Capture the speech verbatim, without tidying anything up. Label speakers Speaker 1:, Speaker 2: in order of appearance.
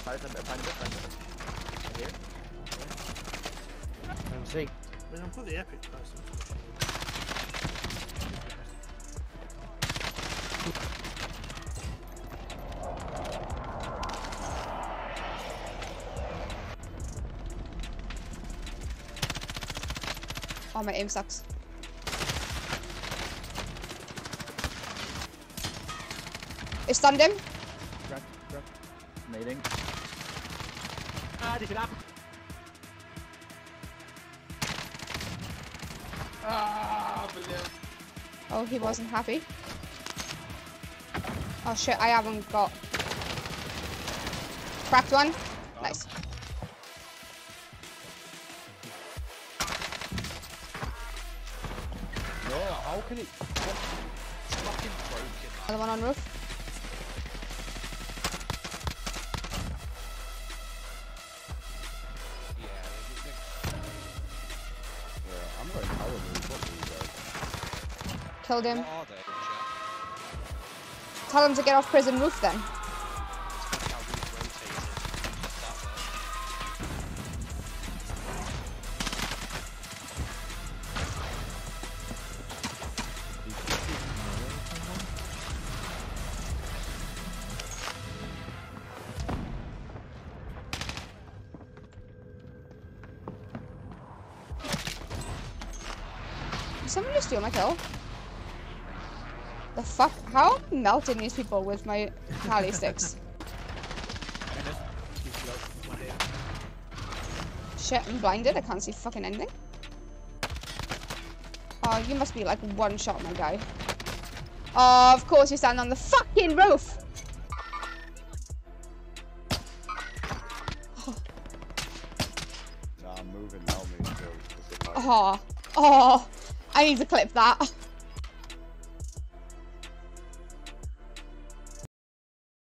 Speaker 1: Side, side, behind it, behind it. Here.
Speaker 2: I'm sick.
Speaker 3: I mean, I'm for the epic person.
Speaker 4: Oh, my aim sucks. It stunned him.
Speaker 1: Crack, crack. Nading. Ah, this is up. Ah, brilliant.
Speaker 4: Oh, he wasn't happy. Oh shit, I haven't got... Cracked one. Nice.
Speaker 2: No, how can it...
Speaker 5: It's fucking broken.
Speaker 4: Another one on roof.
Speaker 5: Yeah, they,
Speaker 2: Yeah, I'm going power move. What do you guys?
Speaker 4: Killed
Speaker 5: they,
Speaker 4: him.
Speaker 5: what are they? Chat?
Speaker 4: Tell him to get off prison roof then.
Speaker 5: It's funny how we've rotated. Just that there.
Speaker 4: Did someone just steal my kill? The fuck? How am I melting these people with my tally sticks? Shit, I'm blinded. I can't see fucking anything. Oh, you must be like one shot, my guy. Oh, of course you stand on the fucking roof. Oh,
Speaker 2: Nah, I'm moving now, mate. So,
Speaker 4: oh, oh, I need to clip that.